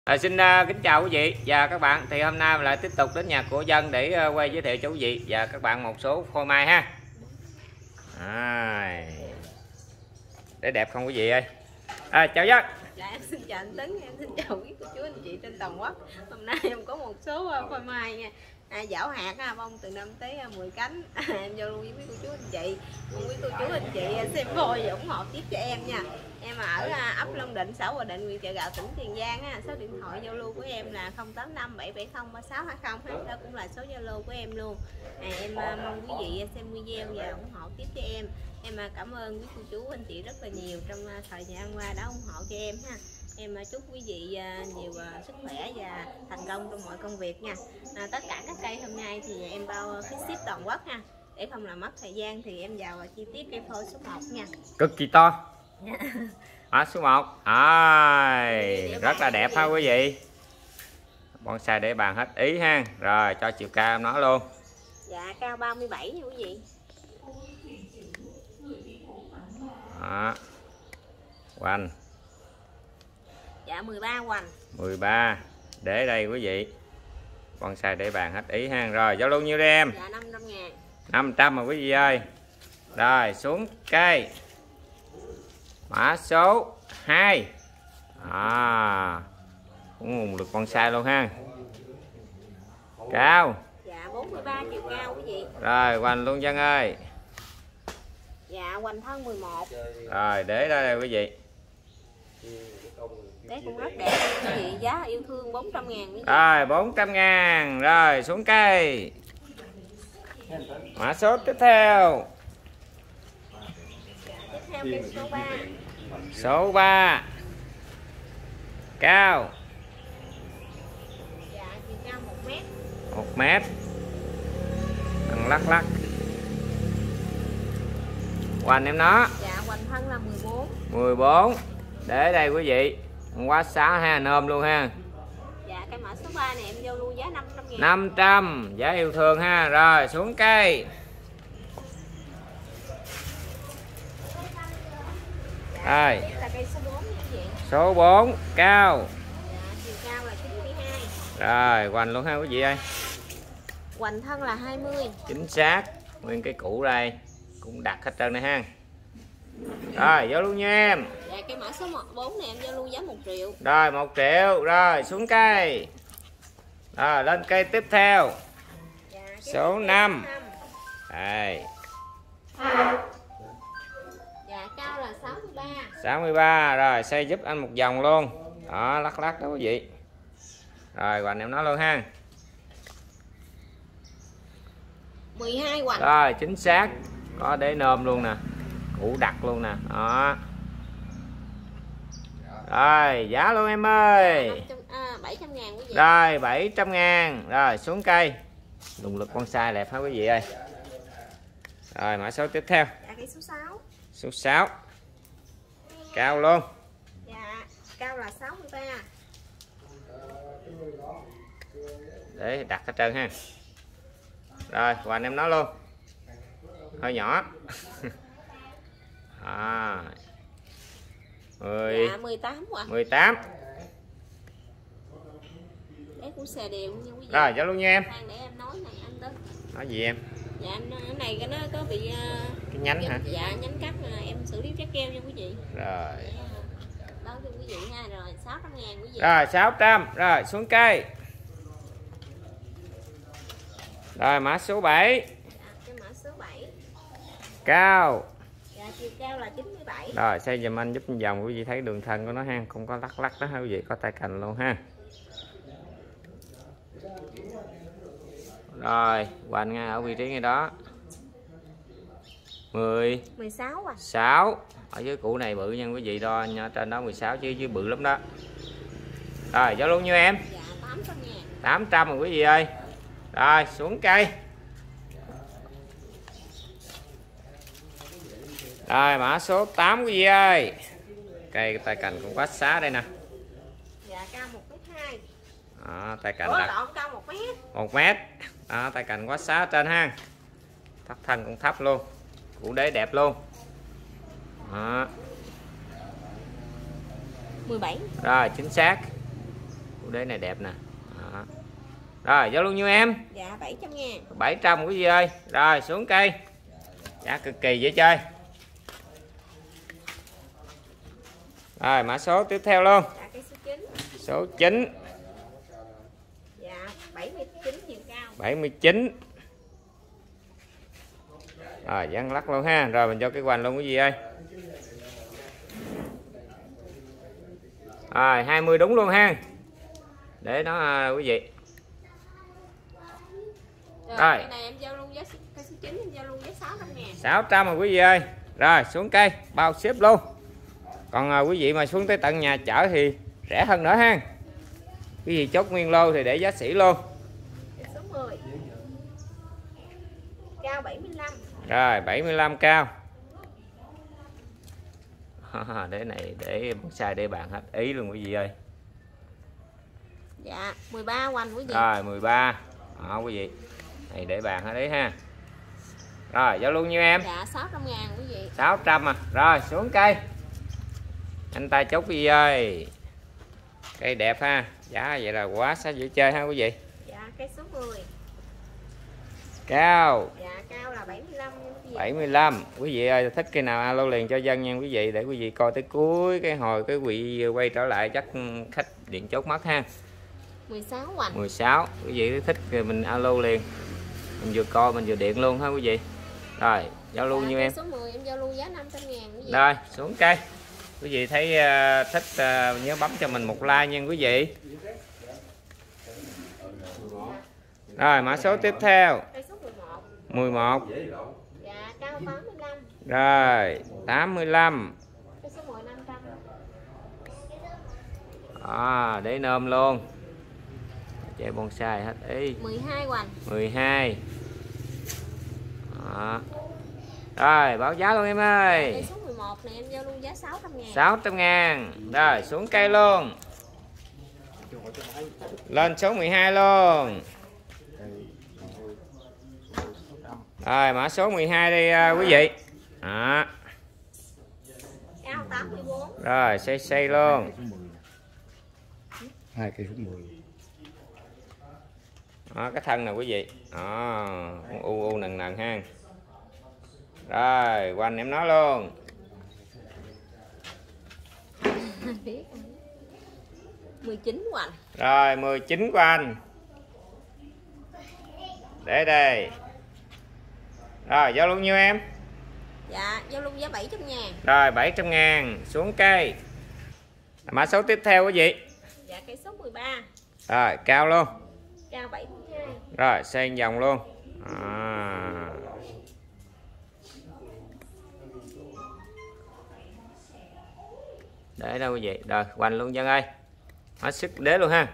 Xin kính chào quý vị và các bạn. Thì hôm nay mình lại tiếp tục đến nhà của Dân để quay giới thiệu cho quý vị và các bạn một số phôi mai ha. Để đẹp không quý vị ơi. Chào Dân. Dạ em xin chào anh Tấn, em xin chào quý cô chú anh chị trên toàn quốc. Hôm nay em có một số phôi mai nha. Giảo hạt bông từ 5 tới 10 cánh. Em giao lưu với quý cô chú anh chị. Mong quý cô chú anh chị xem phôi và ủng hộ tiếp cho em nha. Em ở ấp Long Định, xã Hòa Định, huyện Chợ Gạo, tỉnh Tiền Giang. Số điện thoại giao lưu của em là 085 770 3620. Đó cũng là số giao lưu của em luôn. Em mong quý vị xem video và ủng hộ tiếp cho em. Em cảm ơn quý cô chú anh chị rất là nhiều trong thời gian qua đã ủng hộ cho em ha. Em chúc quý vị nhiều sức khỏe và thành công trong mọi công việc nha. Tất cả các cây hôm nay thì em bao phí ship toàn quốc ha. Để không làm mất thời gian thì em vào chi tiết cây phôi số 1 nha. Cực kỳ to. Số 1. Rất là đẹp ha quý vị. Bonsai để bàn hết ý ha. Rồi cho chiều cao nó luôn. Dạ cao 37 nha quý vị. Hoành. Dạ 13 hoành. 13. Để đây quý vị. Bonsai để bàn hết ý ha. Rồi giao lưu nhiêu đây em? Dạ 500.000. 500 mà quý vị ơi. Rồi xuống cây. Mã số 2. Cũng nguồn lực bonsai luôn ha. Cao. Dạ 43 chiều cao quý vị. Rồi hoành luôn Dân ơi. Dạ hoành thân 11. Rồi để đây quý vị. Đấy cũng rất đẹp quý vị, giá yêu thương 400.000. Rồi 400.000. Rồi xuống cây. Mã số tiếp theo. Tiếp theo cây số 3. Số 3. Cao. Dạ chiều cao 1 mét. 1 mét. Lắc lắc. Hoành em nó. Dạ hoành thân là 14. 14. Để đây quý vị. Quá xá ha, nôm luôn ha. Dạ cây mã số 3 này em giao lưu giá 500.000. 500, giá yêu thương ha. Rồi xuống cây. Rồi. Là cây số 4 nha quý vị. Số 4 cao. Dạ chiều cao là 92. Rồi hoành luôn ha quý vị ơi. Hoành thân là 20. Chính xác. Nguyên cái củ đây cũng đặt hết trơn này ha. Rồi giao lưu nha em. Dạ cái mã số 4 này em giao lưu giá 1 triệu. Rồi 1 triệu. Rồi xuống cây. Rồi lên cây tiếp theo. Dạ, số 5. Đây. Dạ cao là 63. 63. Rồi xây giúp anh một vòng luôn. Đó lắc lắc đó quý vị. Rồi hoành em nói luôn ha. 12 hoành. Rồi chính xác. Có để nôm luôn nè. Củ đặt luôn nè. Đó. Rồi giá luôn em ơi. 700.000 quý vị. Rồi 700.000. Rồi xuống cây. Động lực bonsai đẹp hả quý vị ơi. Rồi mã số tiếp theo. Dạ cây số 6. Số 6. Cao luôn. Dạ cao là 63. Để đặt hết trơn ha. Rồi hoành em nói luôn. Hơi nhỏ. 18 hoành. 18. Đấy cũng xè đều nha quý vị. Rồi giao luôn nha em. Để em nói này anh Tấn. Nói gì em? Dạ cái này nó có bị cái nhánh hả? Dạ nhánh cắt em xử lý trái keo nha quý vị. Rồi. Đó cho quý vị ha. Rồi 600.000 quý vị. Rồi 600. Rồi xuống cây. Rồi mã số 7. Cái mã số 7. Cao. Dạ chiều cao là 97. Rồi xây giùm anh giúp vòng quý vị thấy đường thân của nó ha, không có lắc lắc đó ha quý vị, có tay cành luôn ha. Rồi hoành ngay ở vị trí ngay đó. 16 à. 6. Ở dưới củ này bự nha quý vị, đo nha, trên đó 16 chứ dưới bự lắm đó. Rồi giao luôn nhiêu em? Dạ 800.000. 800 rồi quý vị ơi. Rồi xuống cây. Rồi mã số 8 quý vị ơi. Cây tay cành cũng quá xá đây nè. Dạ cao 1m2. Đó, tay cành đặt cao 1 mét. 1 mét. Đó, tay cành quá xá trên ha. Thắt thân cũng thấp luôn. Củ đế đẹp luôn. Đó. 17. Rồi chính xác. đế này đẹp nè. Đó. Rồi giao luôn nhiêu em? Dạ 700.000. 700 quý vị ơi. Rồi xuống cây. Giá cực kỳ dễ chơi. Rồi mã số tiếp theo luôn. Dạ cây số 9. Số 9. Dạ 79 chiều cao. 79. Rồi dán lắc luôn ha. Rồi mình cho cái hoành luôn quý vị ơi. Rồi 20 đúng luôn ha. Để nó quý vị. Rồi, Rồi. cái này em giao luôn giá cây số 9 em giao luôn giá 600.000. 600 rồi quý vị ơi. Rồi xuống cây bao ship luôn. Còn quý vị mà xuống tới tận nhà chở thì rẻ hơn nữa ha. Quý vị chốt nguyên lô thì để giá sỉ luôn. Cây số 10. Cao 75. Rồi 75 cao. Đế này để bonsai để bàn hết ý luôn quý vị ơi. Dạ 13 hoành quý vị. Rồi 13. Đó quý vị. Này để bàn hết ý ha. Rồi giao luôn nhiêu em? Dạ 600.000 quý vị. 600 à. Rồi xuống cây. Anh ta chốt quý vị ơi. Cây đẹp ha. Giá vậy là quá sẽ dễ chơi ha quý vị. Dạ cây số 10. Cao. Dạ cao là 75 nha quý vị. 75. Quý vị ơi thích cây nào alo liền cho dân nha quý vị, để quý vị coi tới cuối cái hồi cái quý quay trở lại chắc khách điện chốt mất ha. 16 hoành. 16. Quý vị thích thì mình alo liền. Mình vừa coi mình vừa điện luôn ha quý vị. Rồi giao lưu như em. Số 10 em giao lưu giá 500.000 quý vị. Rồi xuống cây. Quý vị thấy thích nhớ bấm cho mình một like nha quý vị. Rồi mã số tiếp theo. Cây số 11. 11. Dạ cao 85. Rồi 85. Cây số 10 500. Để nôm luôn. Chơi bonsai hết ý. 12 hoành. 12. Đó. Rồi báo giá luôn em ơi. Cây số 11 này em giao luôn giá 600.000. 600.000. Rồi xuống cây luôn. Lên số 12 luôn. Rồi mã số 12 đây quý vị. Đó. Cao 84. Rồi xây luôn. 2 cây số 10. Đó, cái thân nè quý vị. Đó, u nần nần ha. Rồi quanh em nói luôn. Biết. 19 hoành. Rồi 19 quanh. Để đây. Rồi giao luôn nhiêu em? Dạ giao luôn giá 700.000. Rồi 700.000. Xuống cây. Mã số tiếp theo quý vị. Dạ cây số 13. Rồi cao luôn. Cao 72. Rồi xây vòng luôn. Để đâu quý vị. Rồi quanh luôn dân ơi. Hết sức đế luôn ha.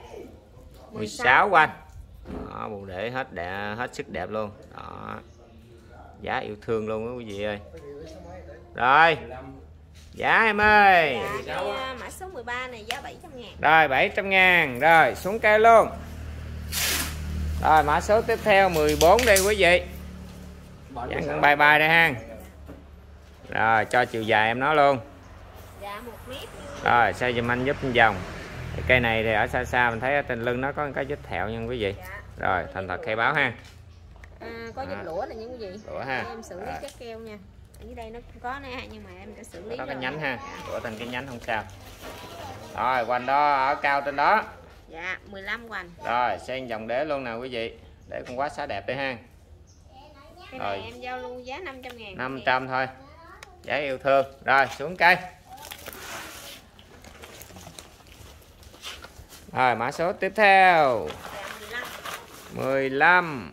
16 quanh. Đó, bộ để hết sức đẹp luôn. Đó. Giá yêu thương luôn đó quý vị ơi. Rồi. Giá em ơi. Dạ cái mã số 13 này giá 700.000. Rồi 700.000. Rồi xuống cây luôn. Rồi mã số tiếp theo 14 đây quý vị. Dán con bye bye đây ha. Rồi cho chiều dài em nói luôn. Dạ 1 mét. Rồi xây giùm anh giúp vòng. Cây này thì ở xa xa mình thấy ở trên lưng nó có cái vết thẹo nha quý vị. Dạ. Rồi thành thật khai báo ha. Có vết lũa này nha quý vị. Lũa ha. Em xử lý chất keo nha. Ở dưới đây nó cũng có nè nhưng mà em đã xử lý Đó cái rồi. nhánh ha. Dạ. Lũa thành cái nhánh không sao. Rồi quanh đó ở cao trên đó. Dạ 15 hoành. Rồi xây vòng đế luôn nè quý vị. Để con quá xá đẹp đây ha. Cái Rồi. này em giao luôn giá 500.000. 500 thôi. Giá yêu thương. Rồi xuống cây. Rồi mã số tiếp theo. Dạ 15.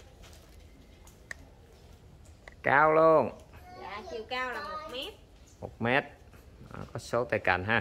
Cao luôn. Dạ chiều cao là 1 mét. 1 mét. Đó, có số tay cành ha.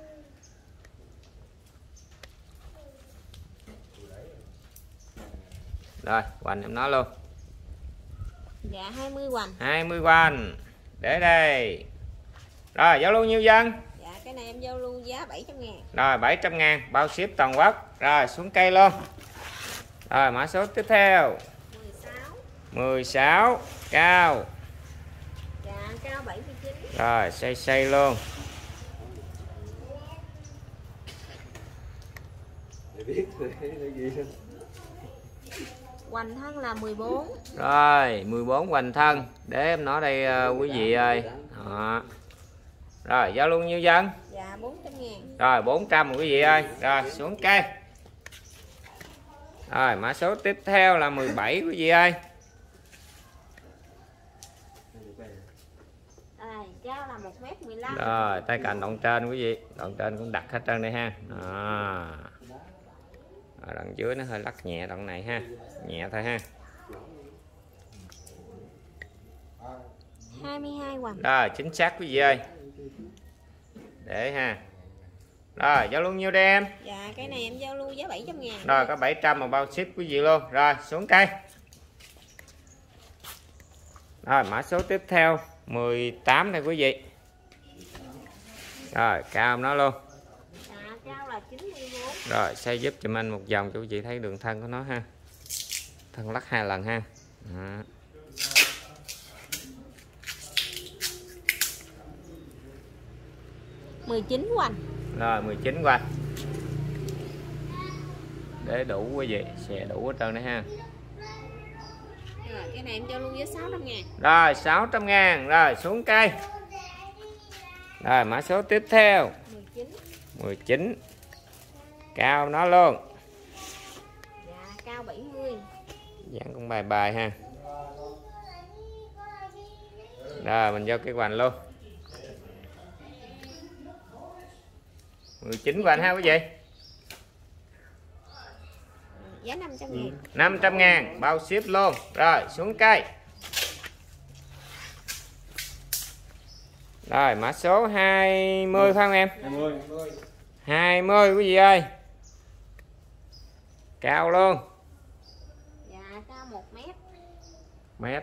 Rồi hoành em nói luôn. Dạ 20 hoành. 20 hoành. Để đây. Rồi giao luôn nhiêu dân? Dạ cái này em giao luôn giá 700.000. Rồi 700.000 bao ship toàn quốc. Rồi xuống cây luôn. Rồi mã số tiếp theo 16. 16. Cao. Dạ cao 79. Rồi xây luôn. Hoành thân là 14. Rồi 14 hoành thân. Để em nói đây quý vị ơi. Đó. Rồi giao luôn nhiêu dân? Dạ 400.000. Rồi 400 quý vị ơi. Rồi xuống cây. Rồi mã số tiếp theo là 17 quý vị ơi. Đây, cao là 1m15. Rồi tay cành đoạn trên quý vị. Đoạn trên cũng đặt hết trơn đây ha. Đó. Rồi, đoạn dưới nó hơi lắc nhẹ đoạn này ha. Nhẹ thôi ha. 22 hoành. Rồi chính xác quý vị ơi. Để ha. Rồi giao luôn nhiêu đây em? Dạ cái này em giao lưu giá 700.000. Rồi có 700 mà bao ship quý vị luôn. Rồi xuống cây. Rồi mã số tiếp theo 18 này quý vị. Rồi cao nó luôn. Dạ cao là 94. Rồi xây giúp cho anh một vòng cho quý vị thấy đường thân của nó ha. Thân lắc 2 lần ha. Đó. Mười 19 hoành. Rồi 19 qua. Để đủ quý vị, sẽ đủ hết trơn đấy ha. Rồi cái này em giao lưu giá 600.000. Rồi 600.000. Rồi xuống cây. Rồi mã số tiếp theo 19. 19. Cao nó luôn. Dạ cao 70. Dán cũng bài bài ha. Rồi mình vô cái hoành luôn. 19 hoành ha quý vị. Giá 500.000. 500.000 bao ship luôn. Rồi xuống cây. Rồi mã số 20 phải không em? 20 quý vị ơi. Cao luôn. Dạ cao 1m. Mét.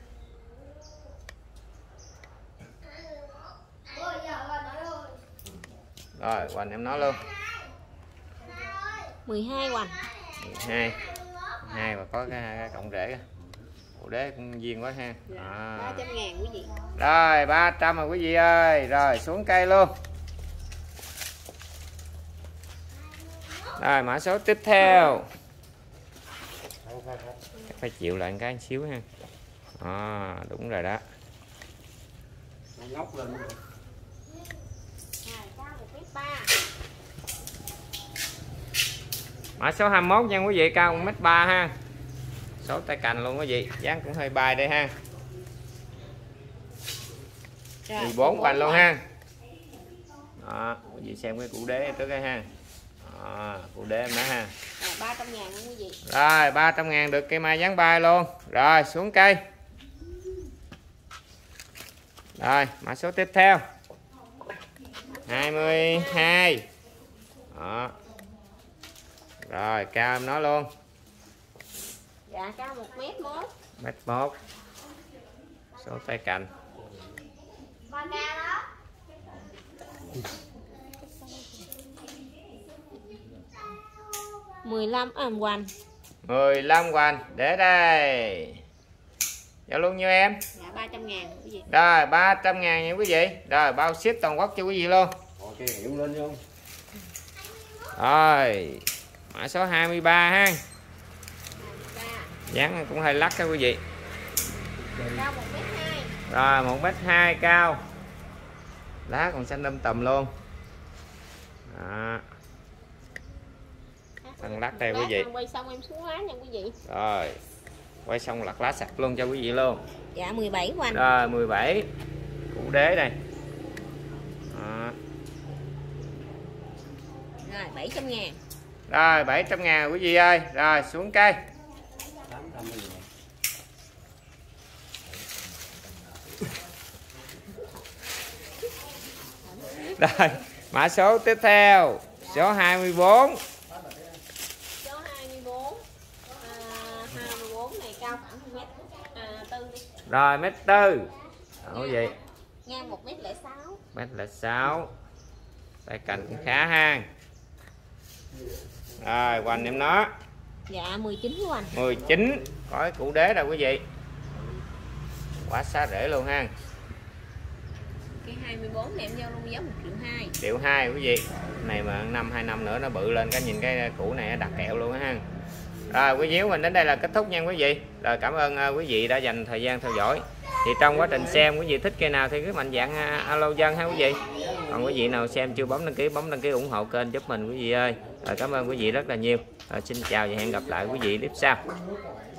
Rồi hoành em nói luôn. 12 hoành. 12. 2 mà có cái cộng rễ. Ủa đế cũng duyên quá ha. Dạ, À. 300.000 quý vị. Rồi 300 rồi quý vị ơi. Rồi xuống cây luôn. Rồi mã số tiếp theo. Phải chịu lại cái xíu ha. À, đúng rồi đó. Rồi cao 1m3. Mã số 21 nha quý vị, cao 1m3 ha. Số tay cành luôn quý vị, dáng cũng hơi bay đây ha. 14 hoành luôn ha. Đó, quý vị xem cái cụ đế trước đây ha. Đó, cụ đế em đó ha. Rồi 300.000 luôn quý vị. Rồi 300.000 được cây mai dáng bay luôn. Rồi xuống cây. Rồi mã số tiếp theo 22. Đó. Rồi cao em nói luôn. Dạ cao 1m1. 1m1. Số tay cành. 15 hoành. 15 hoành. Để đây. Giao luôn nhiêu em? Dạ 300.000 quý vị. Rồi 300.000 nha quý vị. Rồi bao ship toàn quốc cho quý vị luôn. Ok, hiểu lên không? Rồi mã số 23 ha. 23. Dáng cũng hơi lắc đó quý vị. Cao 1m2. Rồi 1m2 cao. Lá còn xanh tùm luôn. Đó. Thân lắc đây quý vị. Quay xong em xuống lá nha quý vị. Rồi quay xong lặt lá sạch luôn cho quý vị luôn. Dạ 17 hoành. Rồi 17. Cụ đế đây. Đó. Rồi 700.000. Rồi 700.000 quý vị ơi. Rồi xuống cây. 800.000. Rồi mã số tiếp theo số 24. Số 24. 24 này cao khoảng 1m4 đi. Rồi 1m4. Đó quý vị. Ngang 1m06. 1m06. Tay cành cũng khá ha. Rồi hoành em nó. Dạ 19 hoành. 19. Có cái cụ đế rồi quý vị. Quá xá rễ luôn ha. Cái 24 này em giao luôn giá 1.2 triệu. 1.2 triệu quý vị. Này mà 2 năm nữa nó bự lên, cái nhìn cái củ này nó đặt kẹo luôn á ha. Rồi quý víu mình đến đây là kết thúc nha quý vị. Rồi cảm ơn quý vị đã dành thời gian theo dõi. Thì trong quá trình xem quý vị thích cây nào thì cứ mạnh dạn alo dân ha quý vị. Còn quý vị nào xem chưa bấm đăng ký ủng hộ kênh giúp mình quý vị ơi. Rồi cảm ơn quý vị rất là nhiều. Rồi xin chào và hẹn gặp lại quý vị clip sau.